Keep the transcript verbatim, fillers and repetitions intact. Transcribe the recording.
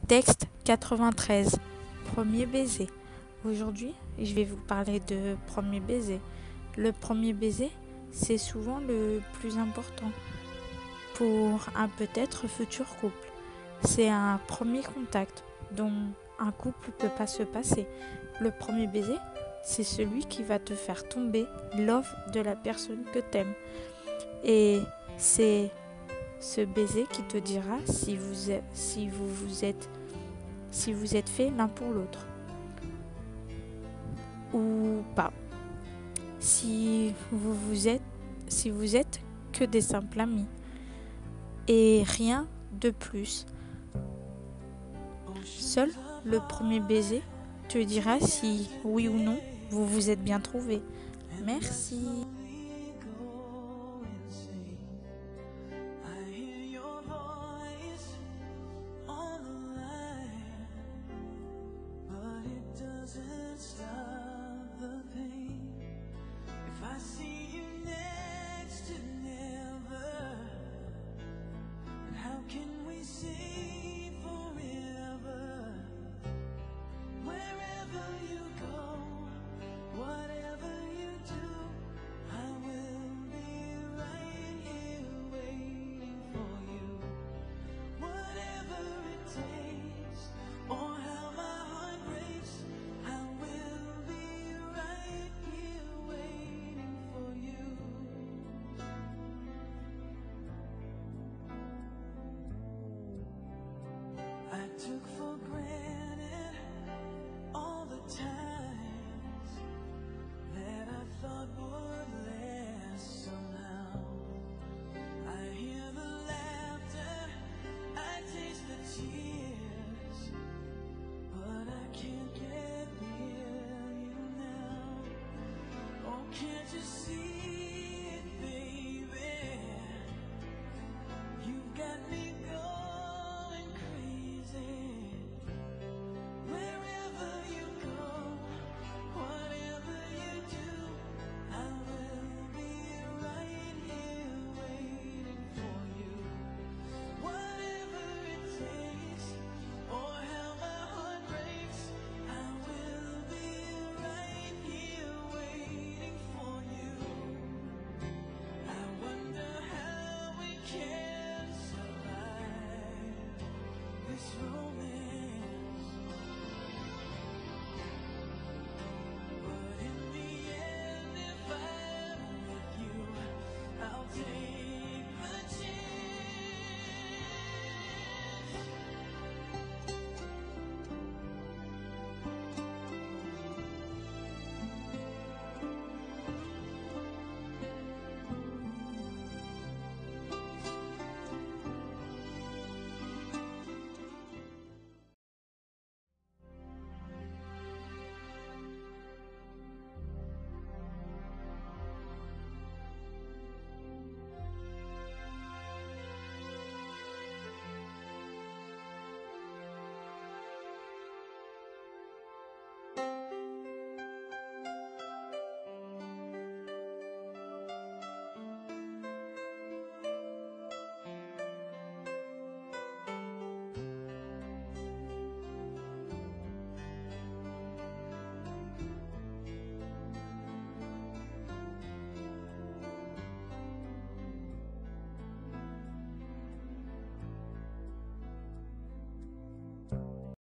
Texte quatre-vingt-treize. Premier baiser. Aujourd'hui, je vais vous parler de premier baiser. Le premier baiser, c'est souvent le plus important pour un peut-être futur couple. C'est un premier contact dont un couple ne peut pas se passer. Le premier baiser, c'est celui qui va te faire tomber love de la personne que t'aimes. Et c'est ce baiser qui te dira si vous êtes, si vous, vous êtes si vous êtes fait l'un pour l'autre ou pas. Si vous vous êtes si vous êtes que des simples amis et rien de plus. Seul le premier baiser te dira si oui ou non vous vous êtes bien trouvés. Merci. Took for granted all the times that I thought would last somehow. I hear the laughter, I taste the tears, but I can't get near you now. Oh, can't you see it, baby? You've got me going crazy. Wherever you go, whatever you do, I will be right here waiting for you. Whatever it takes, or how my heart breaks, I will be right here waiting for you. I wonder how we can survive this road.